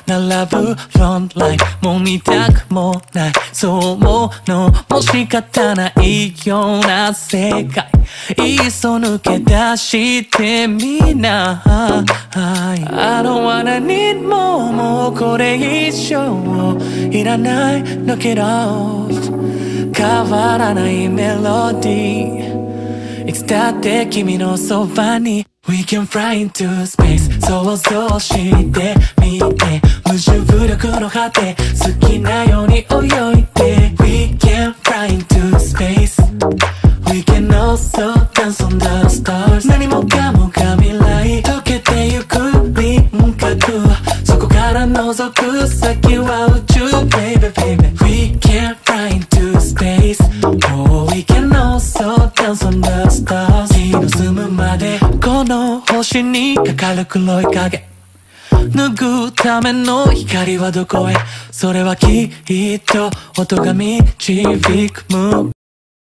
並ぶフロントラインもう見たくもないそう思うのも仕方ないような世界いっそ抜け出してみな I don't wanna need more もうこれ以上いらないのけど変わらないメロディーいつだって君のそばに We can fly into space 想像してみて無重力の果て好きなように泳いで We can fly into space We can also dance on the stars 何もかもが未来溶けてゆく輪郭そこから覗く先は宇宙 Baby baby We can fly into space Oh we can also dance on the stars 日の澄むまでこの星にかかる黒い影拭うための光はどこへそれはきっと音が導く